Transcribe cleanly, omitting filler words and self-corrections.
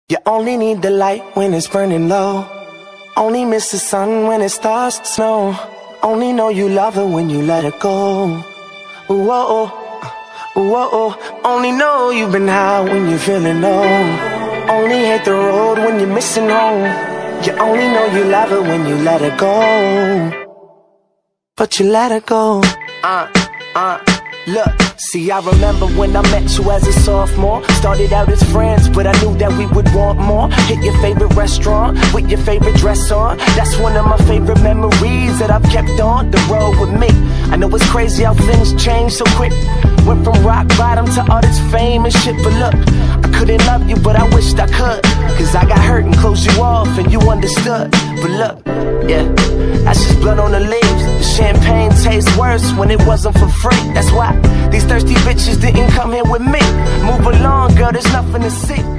You only need the light when it's burning low. Only miss the sun when it starts to snow. Only know you love her when you let her go. Whoa, whoa. Only know you've been high when you're feeling low. Only hate the road when you're missing home. You only know you love her when you let her go. But you let her go. Look, see, I remember when I met you as a sophomore. Started out as friends, but I knew that we would want more. Hit your favorite restaurant with your favorite dress on. That's one of my favorite memories that I've kept on the road with me. I know it's crazy how things change so quick. Went from rock bottom to all this fame and shit. But look, I couldn't love you, but I wished I could. Cause I got hurt and closed you off and you understood. But look, yeah, that's just blood on the leaves. The champagne tastes worse when it wasn't for free. That's why these thirsty bitches didn't come here with me. Move along, girl, there's nothing to see.